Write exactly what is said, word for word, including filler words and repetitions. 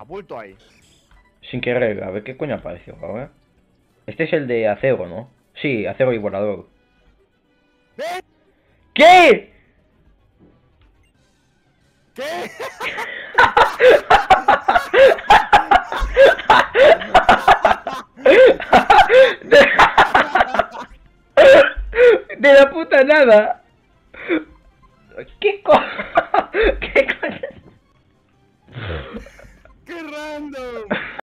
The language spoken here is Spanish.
catapulto ahí. Sin querer, a ver qué coño apareció ahora. Este es el de acero, ¿no? Sí, acero y volador. ¿Eh? ¿Qué? ¿Qué? De... de la puta nada. ¿Qué co... ¿Qué coño? ¡Qué random!